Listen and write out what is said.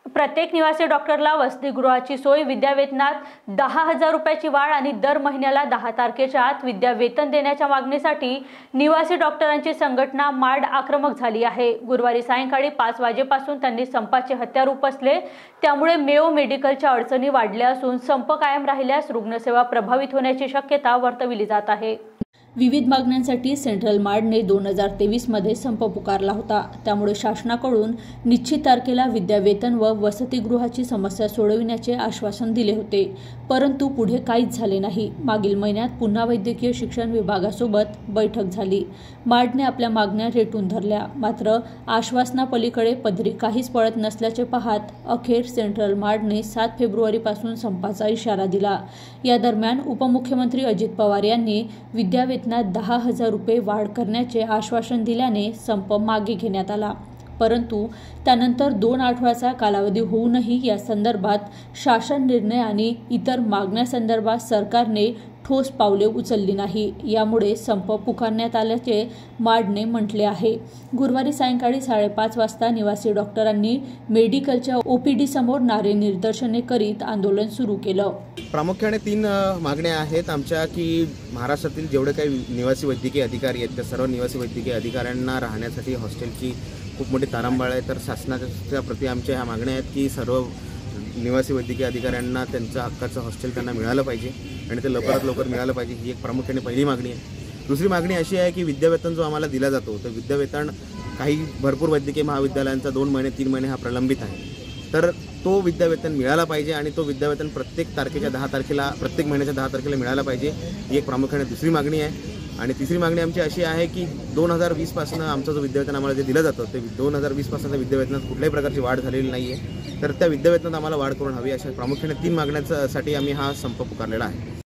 प्रत्येक निवासी डॉक्टरला वसतिगृहाची सोय, विद्यावेतनात 10,000 रुपयाची वाढ आणि दर महिन्याला 10 तारखेच्या आत विद्यावेतन देण्याच्या मागणीसाठी निवासी डॉक्टरांची संघटना माड आक्रमक झाली आहे। गुरुवारी सायंकाळी 5 वाजेपासून त्यांनी संपाचे हत्यार उपसले। त्यामुळे मेयो मेडिकलच्या अडचणी वाढल्या असून संप कायम राहिल्यास रुग्णसेवा प्रभावित होण्याची शक्यता वर्तविली जात आहे। विविध मागण्यांसाठी सेंट्रल मार्डने 2023 मध्ये संप पुकारला होता। त्यामुळे शासनाकडून निश्चित तारखेला विद्यावेतन व वसतिगृहाची समस्या सोडविण्याचे आश्वासन दिले होते, परंतु पुढे काहीच झाले नाही। मागील महिन्यात पुन्हा वैद्यकीय शिक्षण विभागासोबत बैठक झाली। मार्डने आपल्या मागण्या रेटून धरल्या, मात्र आश्वासनापलीकडे पदरी काहीच पडत नसल्याचे पाहत अखेर सेंट्रल मार्डने 7 फेब्रुवारीपासून संपाचा इशारा दिला। या दरम्यान उपमुख्यमंत्री अजित पवार यांनी विद्यावेतनात 10,000 रुपये वाढ करण्याचे आश्वासन दिल्याने संप मागे घेण्यात आला, परंतु त्यानंतर 2 आठवड्याचा कालावधी होऊनही या संदर्भात शासन निर्णय आणि इतर मागण्यासंदर्भात सरकारने ठोस पावले उचलली नाही। यामुळे संप पुकारण्यात आल्याचे मार्डने म्हटले आहे। गुरुवारी सायंकाळी 5:30 वाजता निवासी डॉक्टरांनी मेडिकलच्या ओपीडी समोर नारे निदर्शने करीत आंदोलन सुरू केलं। प्रामुख्याने 3 मागण्या आहेत आमच्या की महाराष्ट्रातील जेवढे काही निवासी वैद्यकीय अधिकारी आहेत त्या सर्व निवासी वैद्यकीय अधिकाऱ्यांना राहण्यासाठी हॉस्टेलची खूप मोठी तारांबळ आहे। तर शासनाच्या प्रति आमच्या ह्या मागण्या आहेत की सर्व निवासी वैद्यकीय अधिकाऱ्यांना त्यांच्या हक्काचं हॉस्टेल त्यांना मिळालं पाहिजे आणि ते लवकरात लवकर मिळालं पाहिजे, ही एक प्रामुख्याने पहिली मागणी आहे। दुसरी मागणी अशी आहे की विद्यावेतन जो आम्हाला दिला जातो तर विद्यावेतन काही भरपूर वैद्यकीय महाविद्यालयांचा 2 महिने 3 महिने हा प्रलंबित आहे, तर तो विद्यावेतन मिळाला पाहिजे आणि तो विद्यावेतन प्रत्येक तारखेच्या 10 तारखेला प्रत्येक महिन्याच्या 10 तारखेला मिळाला पाहिजे, ही एक प्रामुख्याने दुसरी मागणी आहे। आणि तिसरी मागणी आमची अशी आहे की 2020 पासून आमचं जो विद्यावेतन आम्हाला जे दिलं जातं ते 2020 पासूनच्या विद्यावेतनात कुठल्याही प्रकारची वाढ झालेली नाही आहे, तर त्या विद्यावेतनात आम्हाला वाढ करून हवी अशा प्रामुख्याने 3 मागण्यांसाठी आम्ही हा संप पुकारलेला आहे।